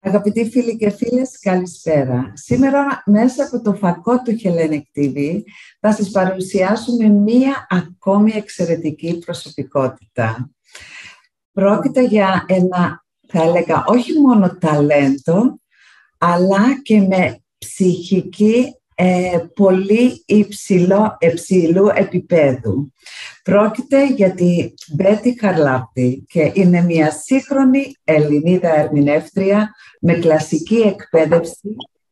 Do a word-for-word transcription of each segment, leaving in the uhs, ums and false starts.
Αγαπητοί φίλοι και φίλες, καλησπέρα. Σήμερα μέσα από το φακό του Hellenic τι βι θα σας παρουσιάσουμε μία ακόμη εξαιρετική προσωπικότητα. Πρόκειται για ένα, θα έλεγα, όχι μόνο ταλέντο, αλλά και με ψυχική ε, πολύ υψηλό, υψηλού επίπεδου. Πρόκειται για τη Μπέτη Χαρλάπτη και είναι μια σύγχρονη Ελληνίδα ερμηνεύτρια με κλασική εκπαίδευση,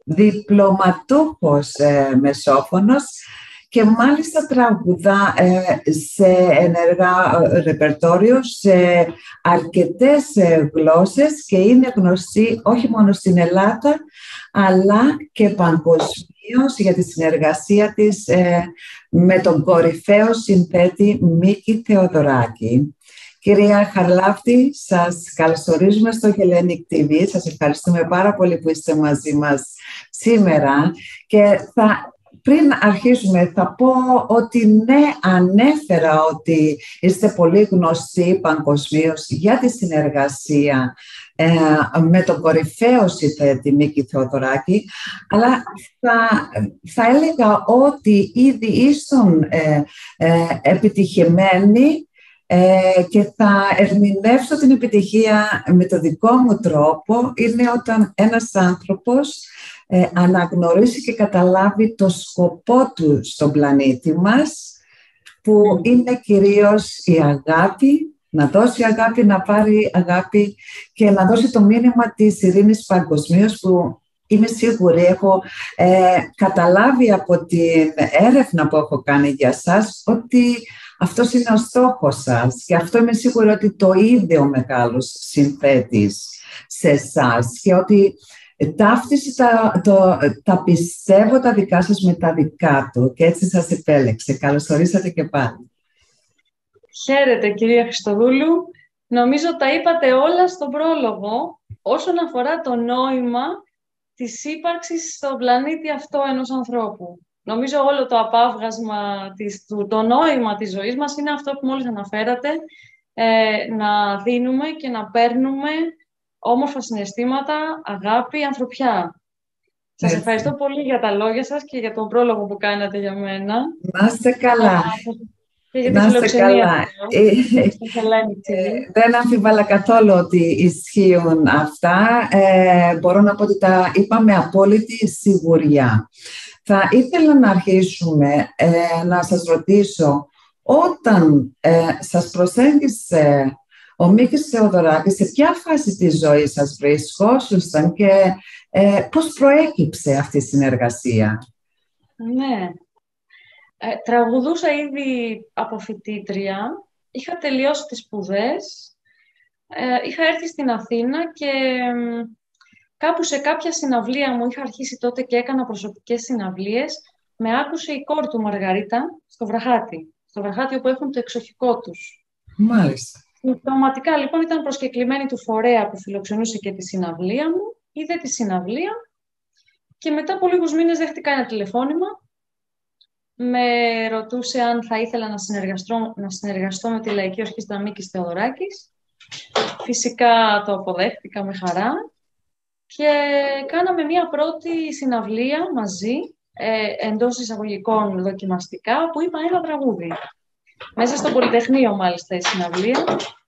διπλωματούχος ε, μεσόφωνος και μάλιστα τραγουδά ε, σε ενεργά ρεπερτόριο σε αρκετές ε, γλώσσες και είναι γνωστή όχι μόνο στην Ελλάδα αλλά και παγκοσμίως για τη συνεργασία της ε, με τον κορυφαίο συνθέτη Μίκη Θεοδωράκη. Κυρία Χαρλάπτη, σας καλωσορίζουμε στο Hellenic τι βι. Σας ευχαριστούμε πάρα πολύ που είστε μαζί μας σήμερα και θα... Πριν αρχίσουμε, θα πω ότι ναι, ανέφερα ότι είστε πολύ γνωστοί παγκοσμίως για τη συνεργασία ε, με τον κορυφαίο συνθέτη Μίκη Θεοδωράκη, αλλά θα, θα έλεγα ότι ήδη ήσουν ε, ε, επιτυχημένοι ε, και θα ερμηνεύσω την επιτυχία με το δικό μου τρόπο. Είναι όταν ένας άνθρωπος Ε, αναγνωρίσει και καταλάβει το σκοπό του στον πλανήτη μας, που mm. είναι κυρίως η αγάπη, να δώσει αγάπη, να πάρει αγάπη και να δώσει το μήνυμα της ειρήνης παγκοσμίως, που είμαι σίγουρη, έχω ε, καταλάβει από την έρευνα που έχω κάνει για σας ότι αυτός είναι ο στόχος σας και αυτό είμαι σίγουρη ότι το είδε ο μεγάλος συνθέτης σε εσάς και ότι ταύτισε τα, το, τα πιστεύω τα δικά σας με τα δικά του και έτσι σας επέλεξε. Καλώς ορίσατε και πάλι. Χαίρετε κυρία Χριστοδούλου. Νομίζω τα είπατε όλα στον πρόλογο όσον αφορά το νόημα της ύπαρξης στον πλανήτη αυτό ενός ανθρώπου. Νομίζω όλο το απάβγασμα, της, το, το νόημα της ζωής μας είναι αυτό που μόλις αναφέρατε, ε, να δίνουμε και να παίρνουμε όμορφα συναισθήματα, αγάπη, ανθρωπιά. Σας Έτσι. ευχαριστώ πολύ για τα λόγια σας και για τον πρόλογο που κάνατε για μένα. Να είστε καλά. Και για να τη είστε φιλοξενία. Ε, δεν αμφιβάλλα καθόλου ότι ισχύουν αυτά. Ε, μπορώ να πω ότι τα είπα με απόλυτη σιγουριά. Θα ήθελα να αρχίσουμε ε, να σας ρωτήσω, όταν ε, σας προσέγγισε ο Μίκης Θεοδωράκης, σε ποια φάση της ζωής σας βρισκόσασταν και ε, πώς προέκυψε αυτή η συνεργασία? Ναι. Ε, τραγουδούσα ήδη από φοιτήτρια. Είχα τελειώσει τις σπουδές. Ε, είχα έρθει στην Αθήνα και ε, κάπου σε κάποια συναυλία μου, είχα αρχίσει τότε και έκανα προσωπικές συναυλίες, με άκουσε η κόρη του Μαργαρίτα στο Βραχάτι. Στο Βραχάτι όπου έχουν το εξοχικό τους. Μάλιστα. Συμπτωματικά λοιπόν ήταν προσκεκλημένη του φορέα που φιλοξενούσε και τη συναυλία μου, είδε τη συναυλία και μετά από λίγους μήνες δέχτηκα ένα τηλεφώνημα. Με ρωτούσε αν θα ήθελα να συνεργαστώ, να συνεργαστώ με τη Λαϊκή Ορχήστρα Μίκης Θεοδωράκης. Φυσικά το αποδέχτηκα με χαρά και κάναμε μια πρώτη συναυλία μαζί, ε, εντός εισαγωγικών δοκιμαστικά, που είπα ένα τραγούδι. Μέσα στο Πολυτεχνείο, μάλιστα, η συναυλία.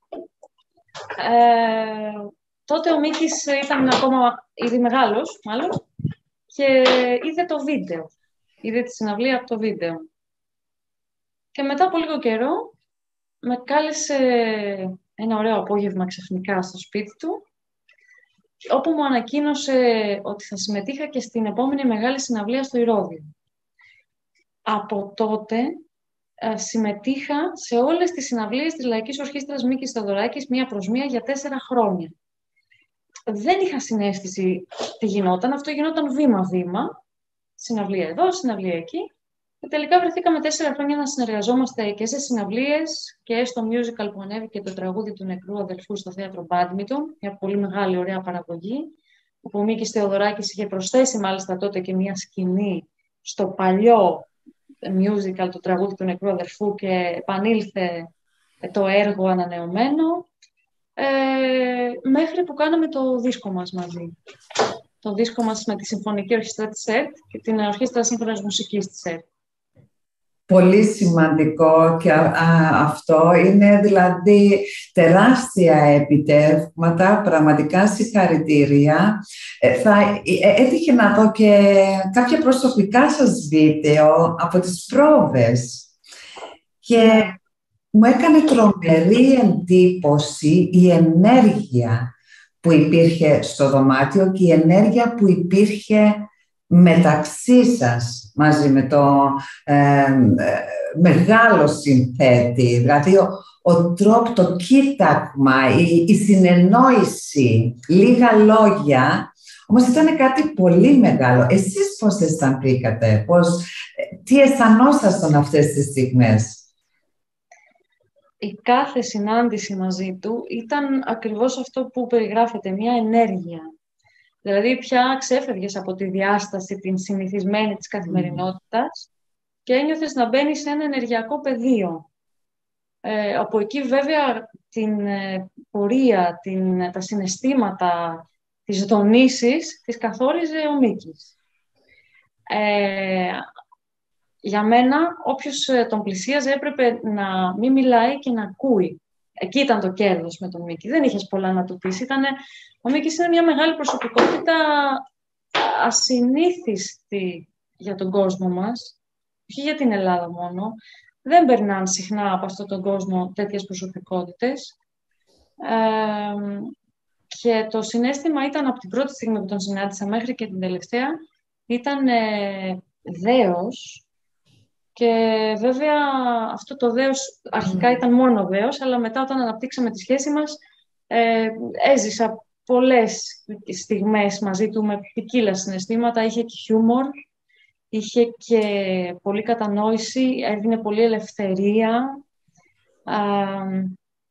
Ε, τότε ο Μίκης ήταν ακόμα ήδη μεγάλος, μάλλον, και είδε το βίντεο. Είδε τη συναυλία από το βίντεο. Και μετά από λίγο καιρό, με κάλεσε ένα ωραίο απόγευμα ξαφνικά στο σπίτι του, όπου μου ανακοίνωσε ότι θα συμμετείχα και στην επόμενη μεγάλη συναυλία στο Ηρώδειο. Από τότε συμμετείχα σε όλες τις συναυλίες της Λαϊκής Ορχήστρας Μίκης Θεοδωράκης μία προς μία για τέσσερα χρόνια. Δεν είχα συναίσθηση τι γινόταν, αυτό γινόταν βήμα-βήμα, συναυλία εδώ, συναυλία εκεί. Και τελικά βρεθήκαμε τέσσερα χρόνια να συνεργαζόμαστε και σε συναυλίες και στο musical που ανέβηκε το τραγούδι του νεκρού αδελφού στο θέατρο Μπάντμιντον, μια πολύ μεγάλη ωραία παραγωγή, όπου ο Μίκης Θεοδωράκης είχε προσθέσει μάλιστα τότε και μια σκηνή στο παλιό musical, το τραγούδι του νεκρού αδερφού, και επανήλθε το έργο ανανεωμένο. ε, μέχρι που κάναμε το δίσκο μας μαζί. Το δίσκο μας με τη Συμφωνική Ορχήστρα της ΕΡΤ και την Ορχήστρα Σύμφωνης Μουσικής της ΕΡΤ. Πολύ σημαντικό και α, α, αυτό είναι δηλαδή τεράστια επιτεύγματα, πραγματικά συγχαρητήρια. Ε, θα ε, έτυχε να δω και κάποια προσωπικά σας βίντεο από τις πρόβες και μου έκανε τρομερή εντύπωση η ενέργεια που υπήρχε στο δωμάτιο και η ενέργεια που υπήρχε μεταξύ σας, μαζί με το ε, ε, μεγάλο συνθέτη. Δηλαδή, ο, ο τρόπος, το κοίταγμα, η, η συνεννόηση, λίγα λόγια, όμως ήταν κάτι πολύ μεγάλο. Εσείς πώς αισθανθήκατε, πώς, τι αισθανόσασταν αυτές τις στιγμές? Η κάθε συνάντηση μαζί του ήταν ακριβώς αυτό που περιγράφεται, μια ενέργεια. Δηλαδή πια ξέφευγες από τη διάσταση, την συνηθισμένη της καθημερινότητας και ένιωθες να μπαίνεις σε ένα ενεργειακό πεδίο. Ε, από εκεί βέβαια την ε, πορεία, την, τα συναισθήματα, τις δονήσεις, τις καθόριζε ο Μίκης. Ε, για μένα, όποιος τον πλησίαζε έπρεπε να μην μιλάει και να ακούει. Εκεί ήταν το κέρδος με τον Μίκη. Δεν είχες πολλά να του πεις. Ήτανε, ο Μίκης είναι μια μεγάλη προσωπικότητα ασυνήθιστη για τον κόσμο μας. Όχι για την Ελλάδα μόνο. Δεν περνάνε συχνά από αυτόν τον κόσμο τέτοιες προσωπικότητες. Ε, και το συναίσθημα ήταν από την πρώτη στιγμή που τον συνάντησα μέχρι και την τελευταία, ήταν ε, δέος. Και βέβαια αυτό το δέος αρχικά ήταν μόνο δέος, αλλά μετά όταν αναπτύξαμε τη σχέση μας, ε, έζησα πολλές στιγμές μαζί του με ποικίλα συναισθήματα. Είχε και χιούμορ, είχε και πολλή κατανόηση, έδινε πολλή ελευθερία. Ε,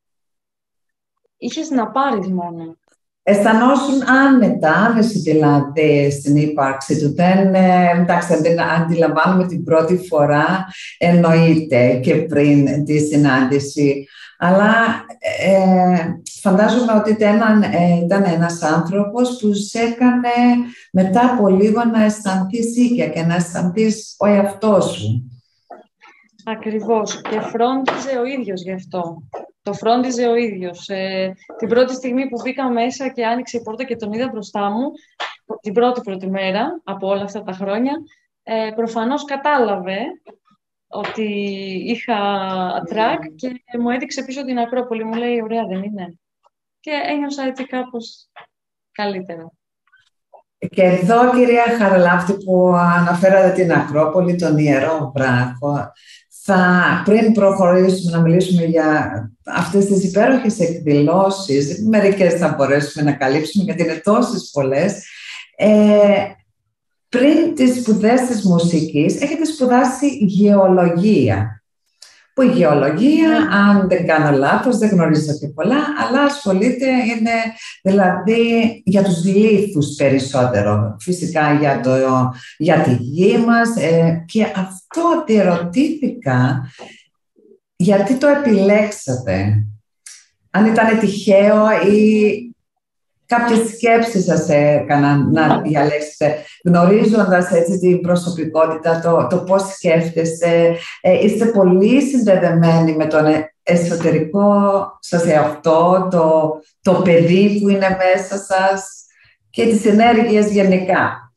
είχες να πάρεις μόνο. Αισθανόσουν άνετα, άμεση δηλαδή στην ύπαρξη του. Δεν, εντάξει, δεν αντιλαμβάνομαι την πρώτη φορά, εννοείται και πριν τη συνάντηση. Αλλά ε, φαντάζομαι ότι ήταν, ε, ήταν ένας άνθρωπος που σε έκανε μετά από λίγο να αισθανθείς οίκια και να αισθανθείς ο εαυτός σου. Ακριβώς. Και φρόντιζε ο ίδιος γι' αυτό. Το φρόντιζε ο ίδιος. Ε, την πρώτη στιγμή που μπήκα μέσα και άνοιξε η πόρτα και τον είδα μπροστά μου, την πρώτη πρώτη μέρα από όλα αυτά τα χρόνια, ε, προφανώς κατάλαβε ότι είχα τρακ και μου έδειξε πίσω την Ακρόπολη. Μου λέει, ωραία δεν είναι? Και ένιωσα έτσι κάπως καλύτερα. Και εδώ, κυρία Χαραλάφτη, που αναφέρατε την Ακρόπολη, τον Ιερό Βράχο, θα, πριν προχωρήσουμε να μιλήσουμε για αυτές τις υπέροχες εκδηλώσεις, μερικές θα μπορέσουμε να καλύψουμε γιατί είναι τόσες πολλές, ε, πριν τις σπουδές της μουσικής έχετε σπουδάσει γεωλογία. Που η γεωλογία, mm. αν δεν κάνω λάθος, δεν γνωρίζω και πολλά, αλλά ασχολείται, είναι δηλαδή για τους λίθους περισσότερο. Φυσικά για, το, για τη γη μας. Ε, και αυτό διερωτήθηκα, γιατί το επιλέξατε. Αν ήταν τυχαίο ή κάποιες σκέψεις σας έκαναν να διαλέξετε, γνωρίζοντας έτσι την προσωπικότητα, το, το πώς σκέφτεστε. Ε, είστε πολύ συνδεδεμένοι με τον εσωτερικό σας εαυτό, το, το παιδί που είναι μέσα σας και τις ενέργειες γενικά.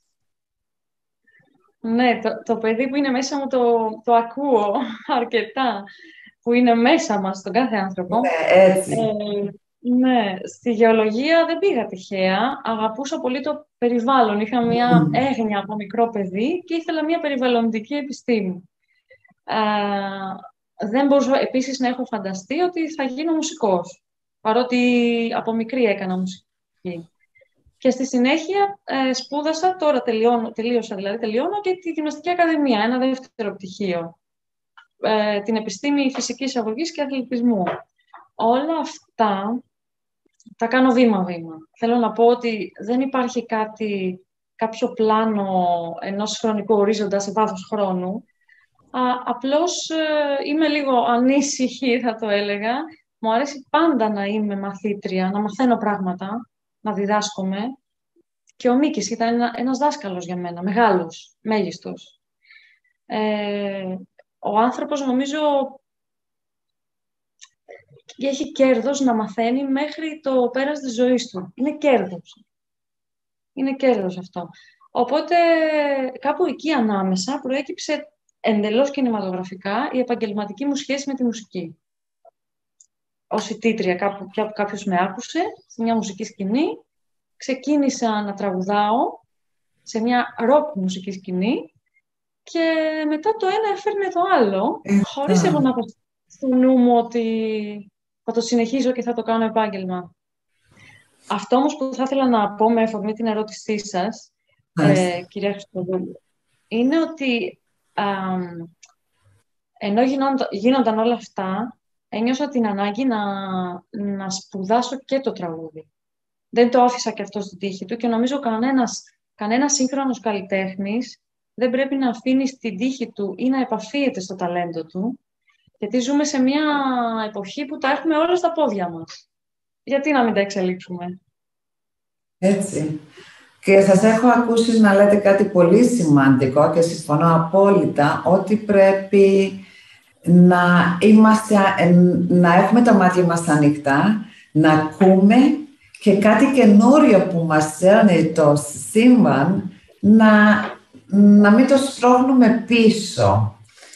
Ναι, το, το παιδί που είναι μέσα μου το, το ακούω αρκετά, που είναι μέσα μας, στον κάθε άνθρωπο. Ναι, έτσι. Ε, Ναι, στη γεωλογία δεν πήγα τυχαία. Αγαπούσα πολύ το περιβάλλον. Είχα μια mm. έγνοια από μικρό παιδί και ήθελα μια περιβαλλοντική επιστήμη. Ε, δεν μπορούσα επίσης να έχω φανταστεί ότι θα γίνω μουσικός, παρότι από μικρή έκανα μουσική. Και στη συνέχεια ε, σπούδασα, τώρα τελειώνω, τελείωσα δηλαδή, τελειώνω και τη Γυμναστική Ακαδημία, ένα δεύτερο πτυχίο. Ε, την επιστήμη φυσικής αγωγής και αθλητισμού. Όλα αυτά τα κάνω βήμα-βήμα. Θέλω να πω ότι δεν υπάρχει κάτι, κάποιο πλάνο ενός χρονικού ορίζοντα σε βάθος χρόνου. Α, απλώς ε, είμαι λίγο ανήσυχη, θα το έλεγα, Μου αρέσει πάντα να είμαι μαθήτρια, να μαθαίνω πράγματα, να διδάσκομαι. Και ο Μίκης ήταν ένα, ένας δάσκαλος για μένα, μεγάλος, μέγιστος. Ε, ο άνθρωπος, νομίζω, έχει κέρδος να μαθαίνει μέχρι το πέρας της ζωής του. Είναι κέρδος. Είναι κέρδος αυτό. Οπότε, κάπου εκεί ανάμεσα προέκυψε εντελώς κινηματογραφικά η επαγγελματική μου σχέση με τη μουσική. Ως φοιτήτρια, κάπου, κάποιος με άκουσε σε μια μουσική σκηνή, ξεκίνησα να τραγουδάω σε μια ροκ μουσική σκηνή και μετά το ένα έφερνε το άλλο, Ε, χωρίς εγώ να έχω στο νου μου ότι θα το συνεχίζω και θα το κάνω επάγγελμα. Αυτό όμως που θα ήθελα να πω με αφορμή την ερώτησή σας, ε, κυρία Χριστοδούλου, είναι ότι α, ενώ γινόντα, γίνονταν όλα αυτά, ένιωσα την ανάγκη να, να σπουδάσω και το τραγούδι. Δεν το άφησα και αυτό στην τύχη του και νομίζω κανένας, κανένας σύγχρονος καλλιτέχνης δεν πρέπει να αφήνει στην τύχη του ή να επαφίεται στο ταλέντο του, γιατί ζούμε σε μια εποχή που τα έχουμε όλα στα πόδια μας. Γιατί να μην τα εξελίξουμε. Έτσι. Και σας έχω ακούσει να λέτε κάτι πολύ σημαντικό και συμφωνώ απόλυτα ότι πρέπει να, είμαστε, να έχουμε τα μάτια μας ανοιχτά, να ακούμε και κάτι καινούριο που μας φέρνει το σύμπαν να, να μην το στρώχνουμε πίσω.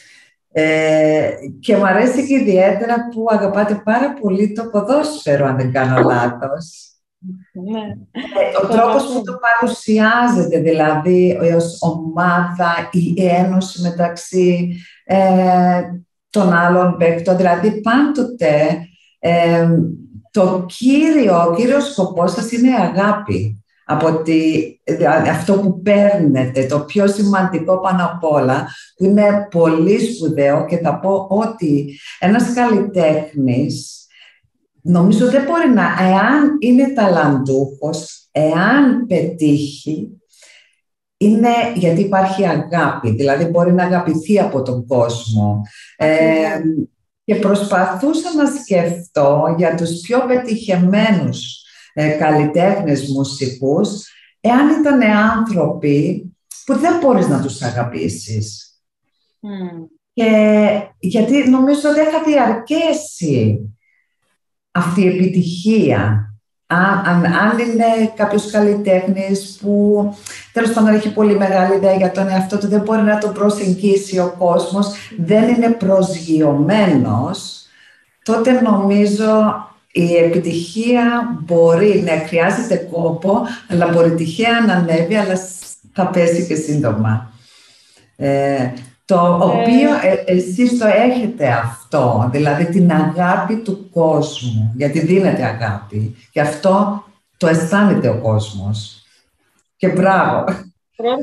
Ε, και μου αρέσει και ιδιαίτερα που αγαπάτε πάρα πολύ το ποδόσφαιρο, αν δεν κάνω λάθος. Ναι. Ε, ο τρόπος που το παρουσιάζεται, δηλαδή ως ομάδα, η ένωση μεταξύ ε, των άλλων παίκτων, δηλαδή πάντοτε ε, το κύριο, ο κύριος σκοπός σας είναι η αγάπη. Από τη, δηλαδή αυτό που παίρνετε, το πιο σημαντικό πάνω απ' όλα, που είναι πολύ σπουδαίο και θα πω ότι ένας καλλιτέχνης νομίζω δεν μπορεί να, εάν είναι ταλαντούχος, εάν πετύχει, είναι γιατί υπάρχει αγάπη, δηλαδή μπορεί να αγαπηθεί από τον κόσμο. Ε, και προσπαθούσα να σκεφτώ για τους πιο πετυχεμένους ε, καλλιτέχνες μουσικούς, εάν ήταν άνθρωποι που δεν μπορείς να τους αγαπήσεις. Mm. Και γιατί νομίζω δεν θα διαρκέσει αυτή η επιτυχία. Αν, αν, αν είναι κάποιος καλλιτέχνης που τέλος πάντων έχει πολύ μεγάλη ιδέα για τον εαυτό του, δεν μπορεί να τον προσεγγίσει ο κόσμος, δεν είναι προσγειωμένος, τότε νομίζω η επιτυχία μπορεί να χρειάζεται κόπο, αλλά μπορεί τυχαία να ανέβει, αλλά θα πέσει και σύντομα. Ε, το οποίο ε, εσείς το έχετε αυτό, δηλαδή την αγάπη του κόσμου, γιατί δίνετε αγάπη και αυτό το αισθάνεται ο κόσμος. Και μπράβο. Πρώτα,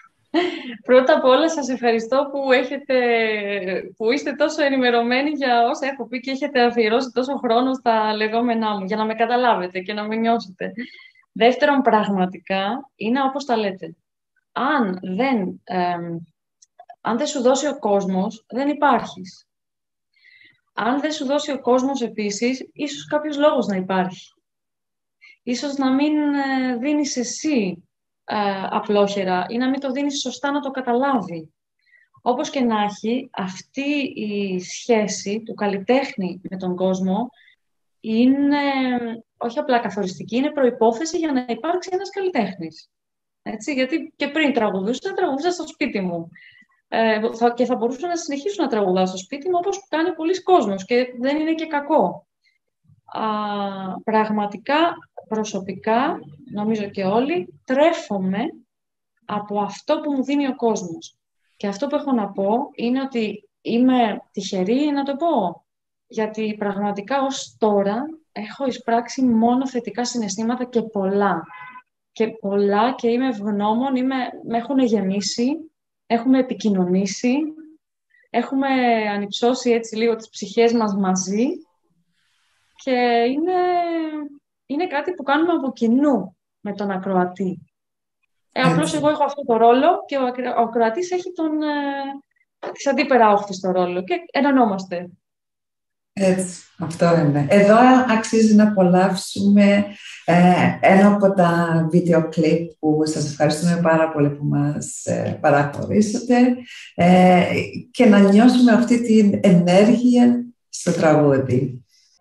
πρώτα απ' όλα σας ευχαριστώ που, έχετε, που είστε τόσο ενημερωμένοι για όσα έχω πει και έχετε αφιερώσει τόσο χρόνο στα λεγόμενά μου, για να με καταλάβετε και να με νιώσετε. Δεύτερον, πραγματικά, είναι όπως τα λέτε. Αν δεν... Ε, Αν δεν σου δώσει ο κόσμος, δεν υπάρχεις. Αν δεν σου δώσει ο κόσμος επίσης, ίσως κάποιος λόγος να υπάρχει. Ίσως να μην δίνεις εσύ ε, απλόχερα ή να μην το δίνεις σωστά να το καταλάβει. Όπως και να έχει, αυτή η σχέση του καλλιτέχνη με τον κόσμο είναι όχι απλά καθοριστική, είναι προϋπόθεση για να υπάρξει ένας καλλιτέχνης. Έτσι, γιατί και πριν τραγουδούσα, τραγουδούσα στο σπίτι μου. Ε, θα, και θα μπορούσα να συνεχίσω να τραγουδάω στο σπίτι μου όπως κάνει πολλοί κόσμος και δεν είναι και κακό. Α, πραγματικά, προσωπικά, νομίζω και όλοι, τρέφομαι από αυτό που μου δίνει ο κόσμος. Και αυτό που έχω να πω είναι ότι είμαι τυχερή να το πω. Γιατί πραγματικά ως τώρα έχω εισπράξει μόνο θετικά συναισθήματα και πολλά. Και πολλά και είμαι ευγνώμων, είμαι, με έχουν γεμίσει. Έχουμε επικοινωνήσει, έχουμε ανυψώσει έτσι λίγο τις ψυχές μας μαζί και είναι, είναι κάτι που κάνουμε από κοινού με τον ακροατή. Ε, απλώς εγώ έχω αυτό το ρόλο και ο, ο ακροατής έχει τον, ε, της αντίπερα όχθης το ρόλο και ενωνόμαστε. Έτσι, αυτό είναι. Εδώ αξίζει να απολαύσουμε ε, ένα από τα βίντεο κλιπ που σας ευχαριστούμε πάρα πολύ που μας ε, παραχωρήσατε ε, και να νιώσουμε αυτή την ενέργεια στο τραγούδι.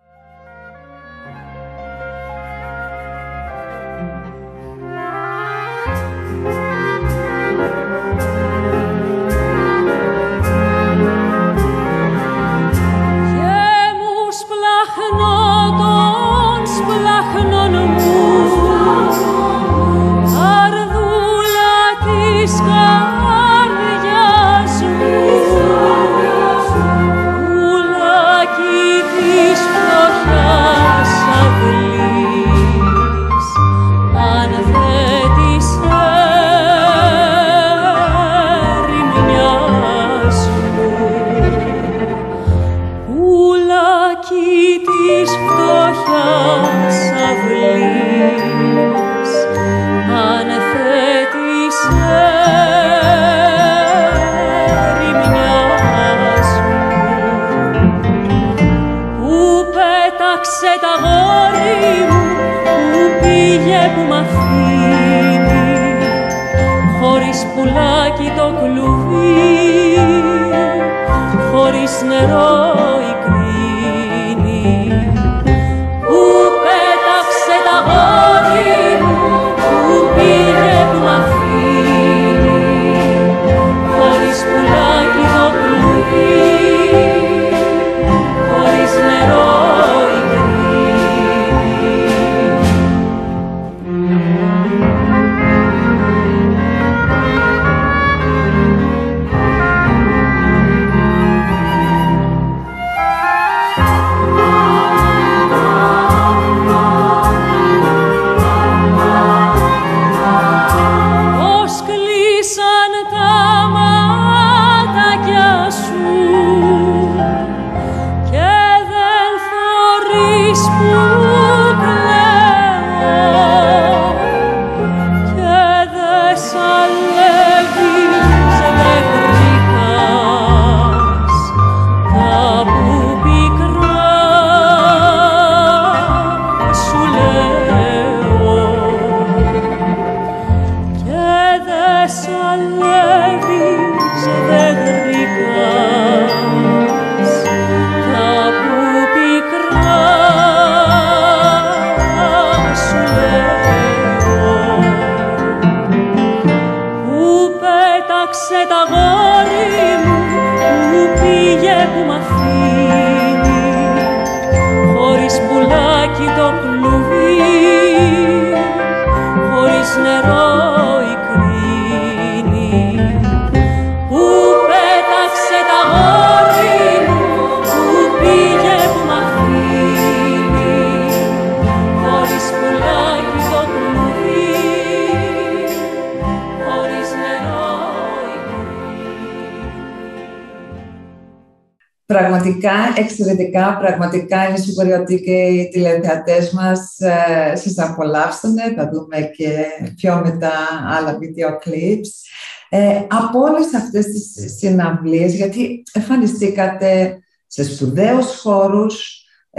Πραγματικά εξαιρετικά, πραγματικά είμαι σίγουρη ότι και οι τηλεθεατές μας ε, σας απολαύσανε. Θα δούμε και πιο μετά άλλα βίντεο clips. Ε, από όλες αυτές τις συναυλίες, γιατί εμφανιστήκατε σε σπουδαίους χώρους,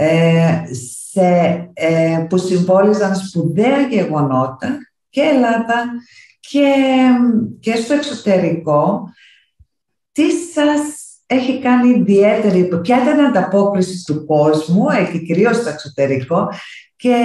ε, σε, ε, που συμβόλιζαν σπουδαία γεγονότα και Ελλάδα και, και στο εξωτερικό. Τι σας έχει κάνει ιδιαίτερη, ποια ήταν η ανταπόκριση του κόσμου, εκεί κυρίως στο εξωτερικό, και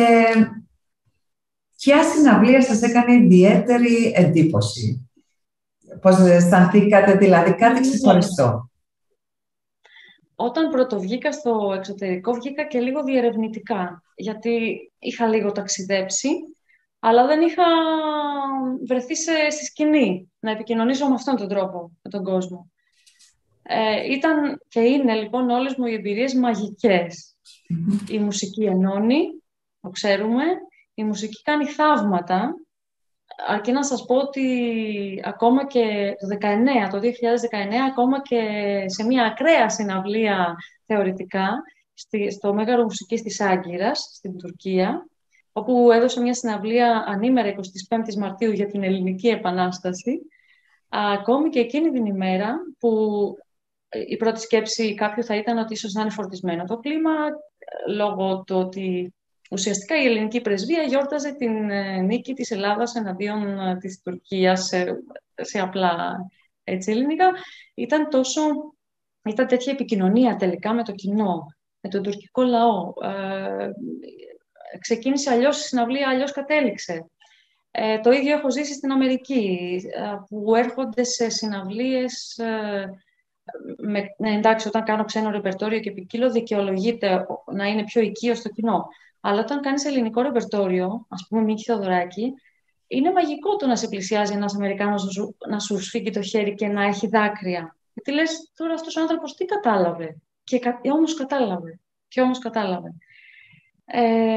ποια συναυλία σας έκανε ιδιαίτερη εντύπωση? Πώς αισθανθήκατε, δηλαδή, κάτι ξεχωριστό? Όταν πρωτοβγήκα στο εξωτερικό, βγήκα και λίγο διερευνητικά, γιατί είχα λίγο ταξιδέψει, αλλά δεν είχα βρεθεί σε, στη σκηνή να επικοινωνήσω με αυτόν τον τρόπο με τον κόσμο. Ε, ήταν και είναι λοιπόν όλες μου οι εμπειρίες μαγικές. Mm-hmm. Η μουσική ενώνει, το ξέρουμε, η μουσική κάνει θαύματα, αρκεί να σας πω ότι ακόμα και το, δεκαεννέα, το δύο χιλιάδες δεκαεννέα, ακόμα και σε μια ακραία συναυλία θεωρητικά, στη, στο Μέγαρο Μουσικής της Άγκυρας, στην Τουρκία, όπου έδωσε μια συναυλία ανήμερα εικοστή πέμπτη Μαρτίου για την Ελληνική Επανάσταση, ακόμη και εκείνη την ημέρα που η πρώτη σκέψη κάποιου θα ήταν ότι ίσως να είναι φορτισμένο το κλίμα, λόγω του ότι ουσιαστικά η ελληνική πρεσβεία γιόρταζε την νίκη της Ελλάδας εναντίον της Τουρκίας σε, σε απλά έτσι, ελληνικά. Ήταν, τόσο, ήταν τέτοια επικοινωνία τελικά με το κοινό, με τον τουρκικό λαό. Ε, ξεκίνησε αλλιώς η συναυλία, αλλιώς κατέληξε. Ε, το ίδιο έχω ζήσει στην Αμερική, που έρχονται σε συναυλίες... Ε, με, ναι, εντάξει, όταν κάνω ξένο ρεπερτόριο και ποικίλο, δικαιολογείται να είναι πιο οικείο στο κοινό. Αλλά όταν κάνεις ελληνικό ρεπερτόριο, ας πούμε Μίκη Θεοδωράκη, είναι μαγικό το να σε πλησιάζει ένας Αμερικάνος να σου, να σου σφίγγει το χέρι και να έχει δάκρυα. Γιατί λες, τώρα αυτός ο άνθρωπος τι κατάλαβε. Και κα, όμως κατάλαβε. Και όμως κατάλαβε. Ε,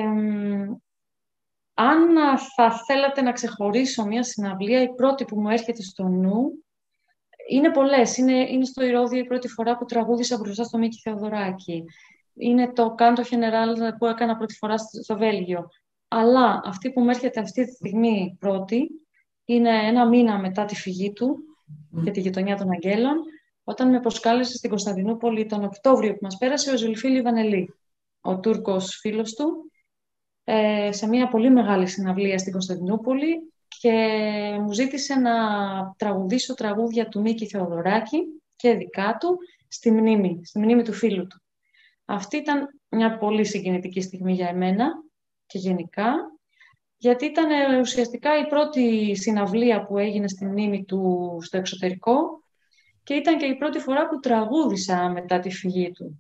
αν θα θέλατε να ξεχωρίσω μια συναυλία, η πρώτη που μου έρχεται στο νου, είναι πολλές. Είναι, είναι στο Ηρώδειο η πρώτη φορά που τραγούδισα μπροστά στο Μίκη Θεοδωράκη. Είναι το Canto General που έκανα πρώτη φορά στο Βέλγιο. Αλλά αυτή που μου έρχεται αυτή τη στιγμή πρώτη, είναι ένα μήνα μετά τη φυγή του mm. και τη γειτονιά των Αγγέλων, όταν με προσκάλεσε στην Κωνσταντινούπολη τον Οκτώβριο που μας πέρασε ο Ζουλφίλη Βανελή, ο Τούρκος φίλος του, ε, σε μια πολύ μεγάλη συναυλία στην Κωνσταντινούπολη, και μου ζήτησε να τραγουδήσω τραγούδια του Μίκη Θεοδωράκη και δικά του στη μνήμη, στη μνήμη του φίλου του. Αυτή ήταν μια πολύ συγκινητική στιγμή για εμένα και γενικά, γιατί ήταν ουσιαστικά η πρώτη συναυλία που έγινε στη μνήμη του στο εξωτερικό και ήταν και η πρώτη φορά που τραγούδισα μετά τη φυγή του.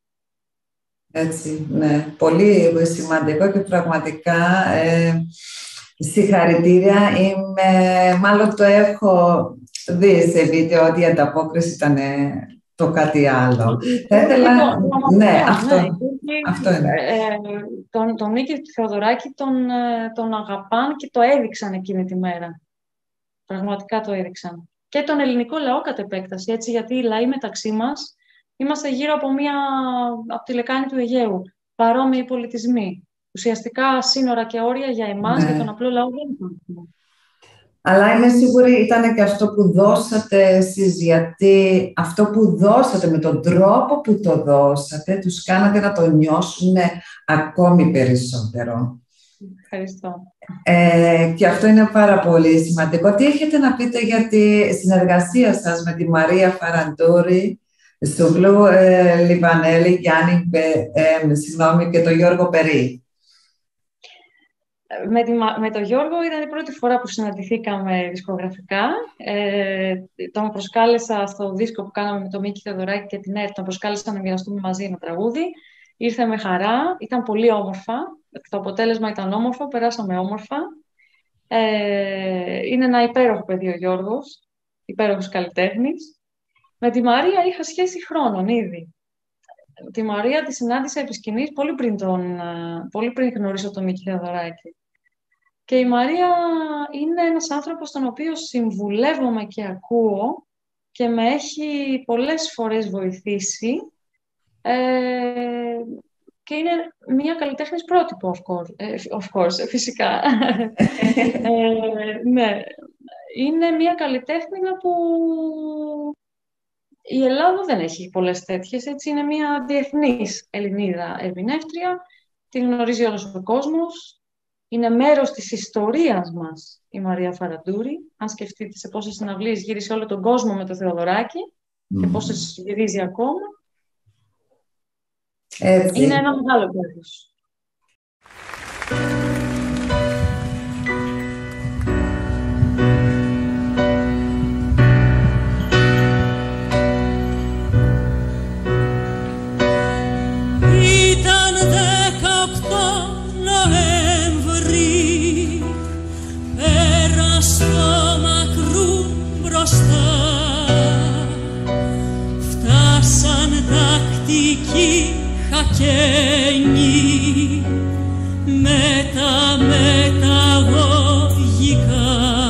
Έτσι, ναι. Πολύ σημαντικό και πραγματικά... Ε... Συγχαρητήρια. Είμαι, μάλλον το έχω δει σε βίντεο ότι η ανταπόκριση ήταν το κάτι άλλο. Θα ήθελα... Ναι, αυτό, αυτό είναι. Τον, τον Μίκη Θεοδωράκη τον, τον αγαπάν και το έδειξαν εκείνη τη μέρα. Πραγματικά το έδειξαν. Και τον ελληνικό λαό κατ' επέκταση, έτσι, γιατί οι λαοί μεταξύ μας είμαστε γύρω από, μια, από τη λεκάνη του Αιγαίου. Παρόμοιοι πολιτισμοί. Ουσιαστικά σύνορα και όρια για εμάς, ναι. Για τον απλό λαό δεν υπάρχουν. Αλλά είμαι σίγουρη ήταν και αυτό που δώσατε εσείς, γιατί αυτό που δώσατε, με τον τρόπο που το δώσατε, τους κάνατε να το νιώσουν ακόμη περισσότερο. Ευχαριστώ. Ε, και αυτό είναι πάρα πολύ σημαντικό. Τι έχετε να πείτε για τη συνεργασία σας με τη Μαρία Φαραντούρη, Σούγλου, ε, Λιβανέλη, Γιάννη, ε, συγγνώμη, και τον Γιώργο Περί? Με, τη, με τον Γιώργο ήταν η πρώτη φορά που συναντηθήκαμε δισκογραφικά. Ε, τον προσκάλεσα στο δίσκο που κάναμε με τον Μίκη Θεοδωράκη και την ΕΡΤ, τον προσκάλεσα να μοιραστούμε μαζί ένα τραγούδι. Ήρθε με χαρά, ήταν πολύ όμορφα. Το αποτέλεσμα ήταν όμορφο, περάσαμε όμορφα. Ε, είναι ένα υπέροχο παιδί ο Γιώργος, υπέροχος καλλιτέχνης. Με τη Μαρία είχα σχέση χρόνων ήδη. Τη Μαρία τη συνάντησα επί σκηνής πολύ πριν, τον, πολύ πριν γνωρίσω τον Μίκη Θεοδωράκη. Και η Μαρία είναι ένας άνθρωπος τον οποίο συμβουλεύομαι και ακούω και με έχει πολλές φορές βοηθήσει. Ε, και είναι μια καλλιτέχνης πρότυπο, of course, of course φυσικά. ε, ναι. Είναι μια καλλιτέχνη που... Η Ελλάδα δεν έχει πολλές τέτοιες, έτσι, είναι μια διεθνής Ελληνίδα ερμηνεύτρια, τη γνωρίζει όλος ο κόσμος, είναι μέρος της ιστορίας μας η Μαρία Φαραντούρη. Αν σκεφτείτε σε πόσες συναυλίες γύρισε όλο τον κόσμο με το Θεοδωράκη mm. και πόσες γυρίζει ακόμα. Έτσι. Είναι ένα μεγάλο πλήθος. Χακένι με τα μεταγωγικά.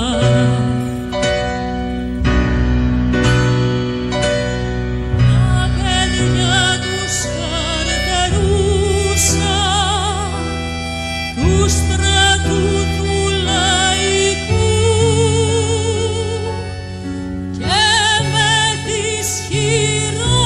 Τα παιδιά τους καρτερούσα του στρατού του λαϊκού και με τις χειρό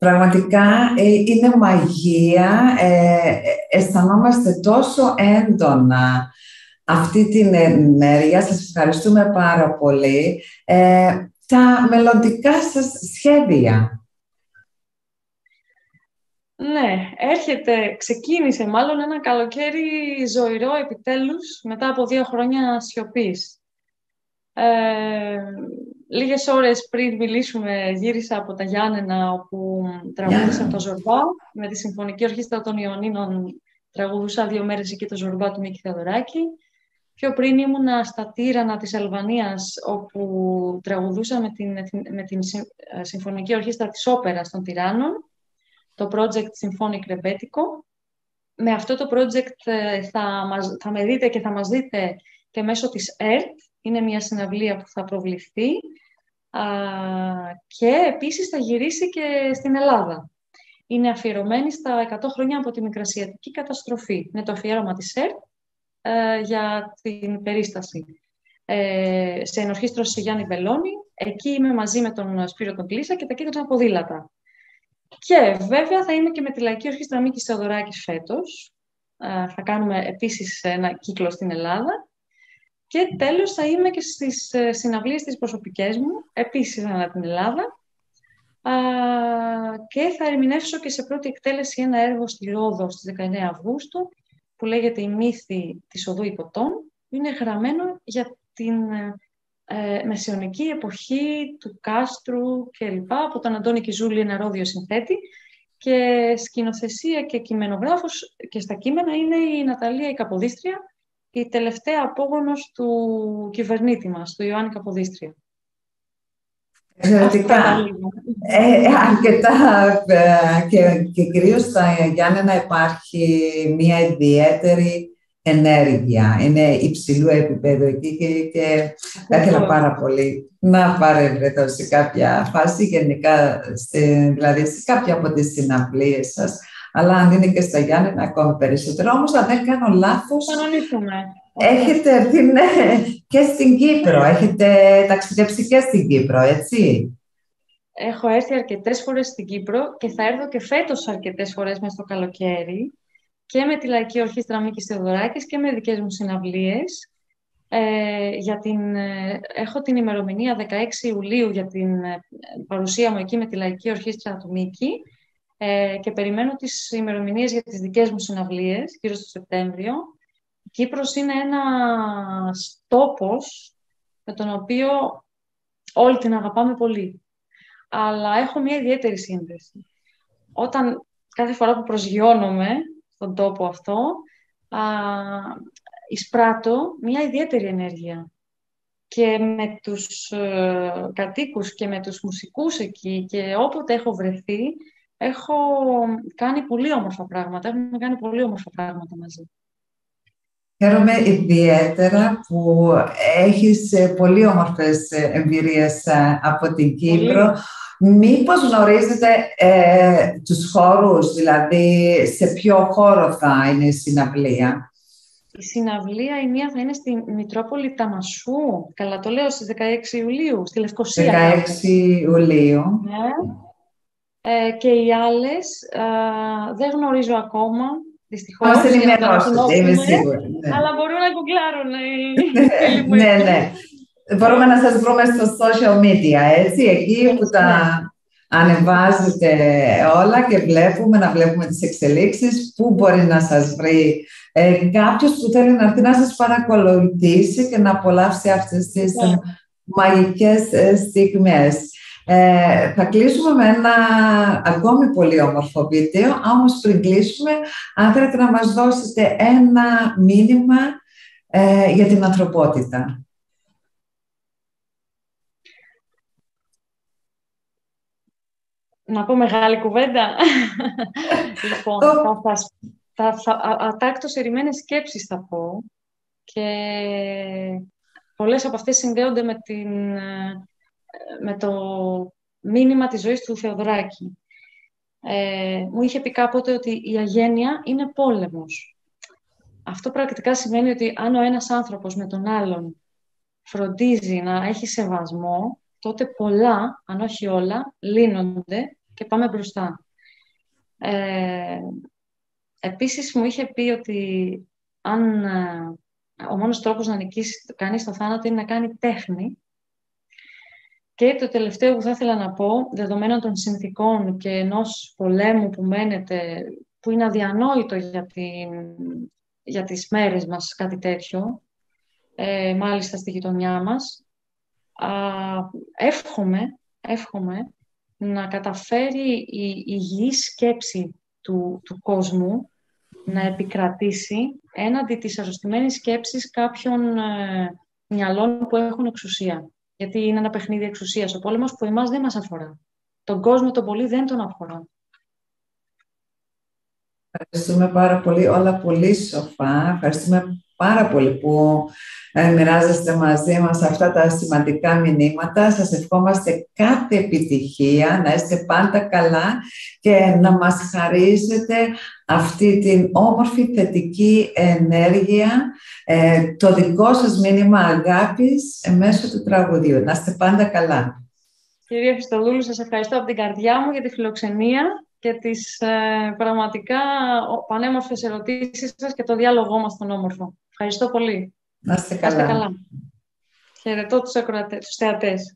Πραγματικά ε, είναι μαγεία, ε, αισθανόμαστε τόσο έντονα αυτή την ενέργεια. Σας ευχαριστούμε πάρα πολύ. Ε, τα μελλοντικά σας σχέδια. Ναι, έρχεται, ξεκίνησε μάλλον ένα καλοκαίρι ζωηρό επιτέλους, μετά από δύο χρόνια σιωπής. Ε, λίγες ώρες πριν μιλήσουμε γύρισα από τα Γιάννενα, όπου τραγούδισα το Ζορμπά με τη Συμφωνική Ορχήστρα των Ιωνίνων. Τραγουδούσα δύο μέρες εκεί το Ζορμπά του Μίκη Θεοδωράκη. Πιο πριν ήμουνα στα Τύρανα της Αλβανίας, όπου τραγουδούσα με την, με την Συμφωνική Ορχήστρα της Όπερας των Τυράννων, το project Symphonic Rebetiko. Με αυτό το project θα, μας, θα με δείτε και θα μας δείτε και μέσω της ΕΡΤ. Είναι μια συναυλία που θα προβληθεί α, και επίσης θα γυρίσει και στην Ελλάδα. Είναι αφιερωμένη στα εκατό χρόνια από τη Μικρασιατική καταστροφή. Είναι το αφιέρωμα της ΕΡΤ ε, για την περίσταση. Ε, σε ενορχήστρωση Γιάννη Μπελώνη. Εκεί είμαι μαζί με τον Σπύρο τον Κλίσσα και τα κίτρινα ποδήλατα. Και βέβαια θα είμαι και με τη Λαϊκή Ορχήστρα Μίκης Θεοδωράκης φέτος. Ε, θα κάνουμε επίσης ένα κύκλο στην Ελλάδα. Και τέλος θα είμαι και στις συναυλίες τις προσωπικές μου, επίσης ανά την Ελλάδα. Α, και θα ερμηνεύσω και σε πρώτη εκτέλεση ένα έργο στη Ρόδο στις δεκαεννέα Αυγούστου, που λέγεται «Η μύθη της Οδού Υποτών». Είναι γραμμένο για την ε, μεσαιωνική εποχή του Κάστρου κλπ. Από τον Αντώνη Κιζούλη, ένα ρόδιο συνθέτη. Και σκηνοθεσία και κειμενογράφος και στα κείμενα είναι η Ναταλία η Καποδίστρια, η τελευταία απόγονος του κυβερνήτη μας, του Ιωάννη Καποδίστρια. Εξαιρετικά. Ε, αρκετά ε, και, και κυρίως στα Γιάννενα υπάρχει μια ιδιαίτερη ενέργεια. Είναι υψηλού επίπεδου εκεί και, και θα ήθελα πάρα πολύ να παρευρεθώ σε κάποια φάση, γενικά, στη, δηλαδή σε κάποια από τις συναυλίες σας. Αλλά αν είναι και στα Γιάννενα, ακόμη περισσότερο. Όμως, αν δεν κάνω λάθος, έχετε έρθει ναι, και στην Κύπρο. Έχετε ταξιδέψει και στην Κύπρο, έτσι. Έχω έρθει αρκετές φορές στην Κύπρο και θα έρθω και φέτος αρκετές φορές μες στο καλοκαίρι και με τη Λαϊκή Ορχήστρα Μίκης Θεοδωράκης και με δικές μου συναυλίες. Ε, για την, ε, έχω την ημερομηνία δεκαέξι Ιουλίου για την ε, παρουσία μου εκεί με τη Λαϊκή Ορχήστρα του Μίκη. Ε, και περιμένω τις ημερομηνίες για τις δικές μου συναυλίες, γύρω στο Σεπτέμβριο. Η Κύπρος είναι ένας τόπος με τον οποίο όλοι την αγαπάμε πολύ. Αλλά έχω μια ιδιαίτερη σύνδεση. Όταν κάθε φορά που προσγειώνομαι στον τόπο αυτό, α, εισπράττω μια ιδιαίτερη ενέργεια. Και με τους ε, κατοίκους και με τους μουσικούς εκεί και όποτε έχω βρεθεί, έχω κάνει πολύ όμορφα πράγματα. Έχουμε κάνει πολύ όμορφα πράγματα μαζί. Χαίρομαι ιδιαίτερα που έχεις πολύ όμορφες εμπειρίες από την Κύπρο. Πολύ. Μήπως γνωρίζετε ε, τους χώρους, δηλαδή σε ποιο χώρο θα είναι η συναυλία? Η συναυλία η μία θα είναι στη Μητρόπολη Ταμασσού. Καλά το λέω, στις δεκαέξι Ιουλίου, στη Λευκοσία. δεκαέξι Ιουλίου. Ναι. Ε, και οι άλλες ε, δεν γνωρίζω ακόμα, δυστυχώς. Ας ενημερώσετε, είμαι σίγουρη. Ναι. Αλλά μπορούν να γκουγκλάρουν. Ναι, ναι. Μπορούμε να σας βρούμε στο social media, έτσι, εκεί που τα ανεβάζετε όλα και βλέπουμε, να βλέπουμε τις εξελίξεις, πού μπορεί να σας βρει ε, κάποιος που θέλει να έρθει να σας παρακολουθήσει και να απολαύσει αυτές τις yeah. μαγικές στιγμές. Ε, θα κλείσουμε με ένα ακόμη πολύ όμορφο βίντεο, όμως πριν κλείσουμε, αν θέλετε να μας δώσετε ένα μήνυμα ε, για την ανθρωπότητα. Να πω μεγάλη κουβέντα. Λοιπόν, θα, θα, θα, ατάκτως ερημένες σκέψεις θα πω και πολλές από αυτές συνδέονται με, την, με το μήνυμα της ζωής του Θεοδωράκη. Ε, μου είχε πει κάποτε ότι η αγένεια είναι πόλεμος. Αυτό πρακτικά σημαίνει ότι αν ο ένας άνθρωπος με τον άλλον φροντίζει να έχει σεβασμό, τότε πολλά, αν όχι όλα, λύνονται και πάμε μπροστά. Ε, επίσης μου είχε πει ότι αν ε, ο μόνος τρόπος να νικήσει κανείς το θάνατο είναι να κάνει τέχνη. Και το τελευταίο που θα ήθελα να πω, δεδομένων των συνθήκων και ενός πολέμου που μένεται, που είναι αδιανόητο για, την, για τις μέρες μας κάτι τέτοιο, ε, μάλιστα στη γειτονιά μας, α, εύχομαι, εύχομαι να καταφέρει η υγιή σκέψη του, του κόσμου να επικρατήσει έναντι της αρρωστημένης σκέψης κάποιων ε, μυαλών που έχουν εξουσία. Γιατί είναι ένα παιχνίδι εξουσίας ο πόλεμος που εμάς δεν μας αφορά. Τον κόσμο, τον πολύ δεν τον αφορά. Ευχαριστούμε πάρα πολύ, όλα πολύ σοφά. Ευχαριστούμε πάρα πολύ που ε, μοιράζεστε μαζί μας αυτά τα σημαντικά μηνύματα. Σας ευχόμαστε κάθε επιτυχία, να είστε πάντα καλά και να μας χαρίσετε αυτή την όμορφη θετική ενέργεια, ε, το δικό σας μήνυμα αγάπης ε, μέσω του τραγουδιού. Να είστε πάντα καλά. Κυρία Χριστοδούλου, σας ευχαριστώ από την καρδιά μου για τη φιλοξενία και τις ε, πραγματικά πανέμορφες ερωτήσεις σας και το διάλογό μας τον όμορφο. Ευχαριστώ πολύ. Να είστε καλά. Να είστε καλά. Χαιρετώ τους, ακροατές, τους θεατές.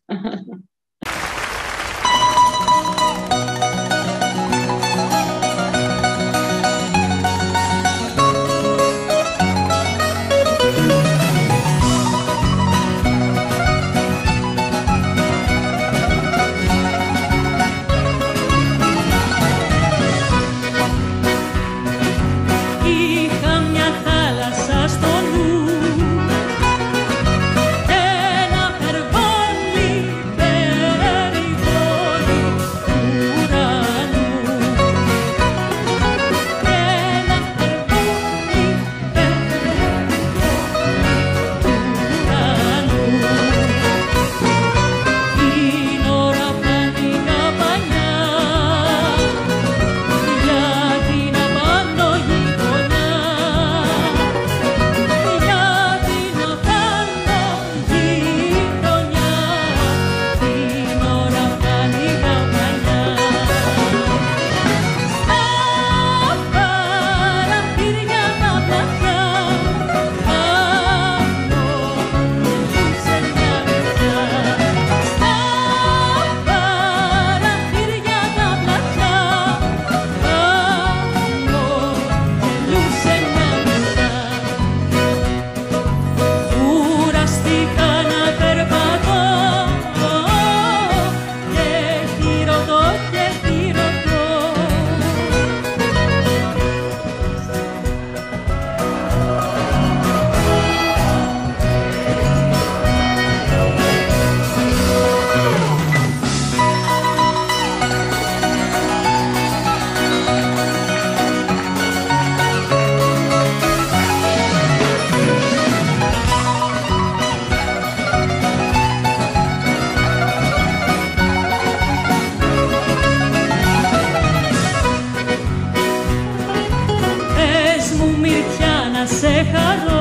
Σε χαρώ